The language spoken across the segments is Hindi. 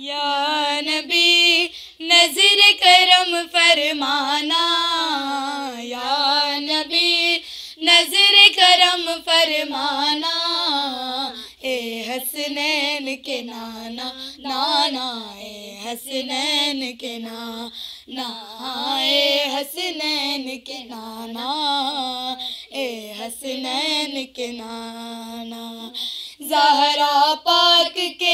या नबी नज़र करम फरमाना, या नबी नज़र करम फरमाना, ए हसनैन के नाना नाना, ए हसनैन के नाना, ए हसनैन के नाना, ए हसनैन के नाना। ज़हरा पाक के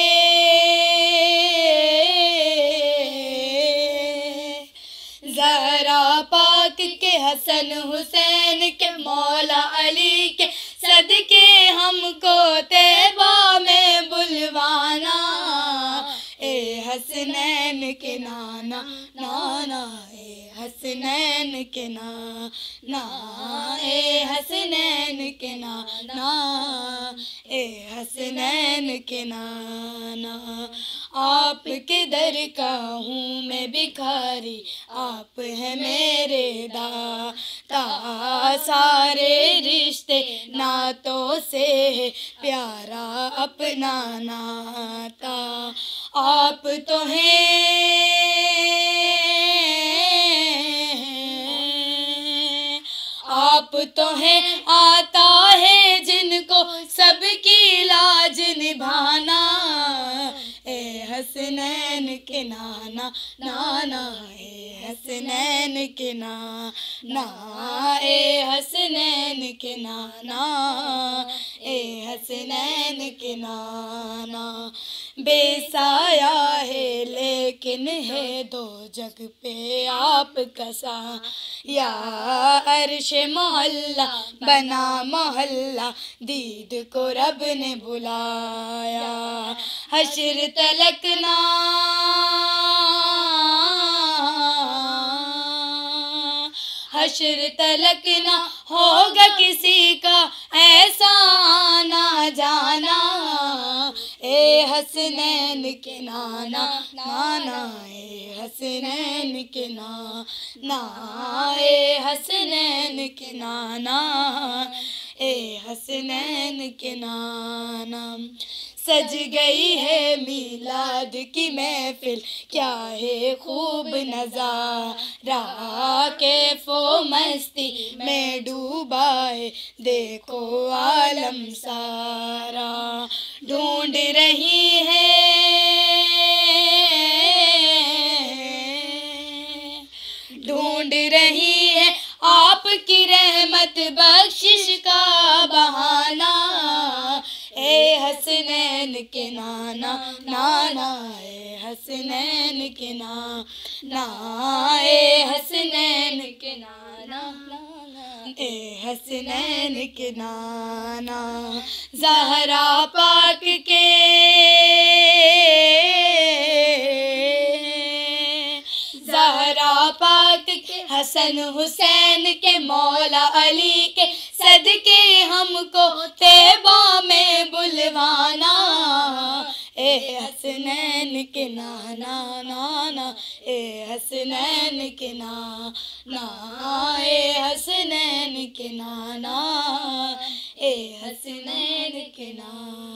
ज़हरा पाक के हसन हुसैन के मौला अली के सदके हमको तैबा में बुलवाना, ए हसनैन के नाना नाना, ए हसनैन के नाना, ए हसनैन के नाना, ए हसनैन के नाना। आपके दर का हूँ मैं भिखारी, आप हैं मेरे दाता, सारे रिश्ते नातों से है प्यारा अपना नाता। आप तो हैं, आप तो हैं आता है जिनको सबकी लाज निभाना, ए हसनैन के नाना नाना, ए हसनैन के नाना, ए हसनैन के नाना, ए हसनैन के नाना। बेसाया है लेकिन है दो जग पे आपका साया, अर्श मोहल्ला बना मोहल्ला, दीद को रब ने बुलाया। हश्र तलक ना हश्र तलक ना होगा किसी का ऐसा आना जाना, ए हसनैन के नाना नाना, ए हसनैन के नाना, ए हसनैन के नाना, ए हसनैन के नाना। सज गई है मीलाद की महफिल, क्या है खूब नज़ारा, कैफो मस्ती में डूबा है देखो आलम सारा। ढूंढ रही है आपकी रहमत बख्शिश का बहाना, ए हसनैन के नाना नाना, ए हसनैन के नाना, ए हसनैन के नाना, ए हसनैन के नाना। ज़हरा पाक के ज़हरा पाक के हसन हुसैन के मौला अली के सदके हमको तैबा में बुलवाना, ए हसनैन के नाना नाना, ए हसनैन के नाना, ए हसनैन के नाना, ए हसनैन के नाना।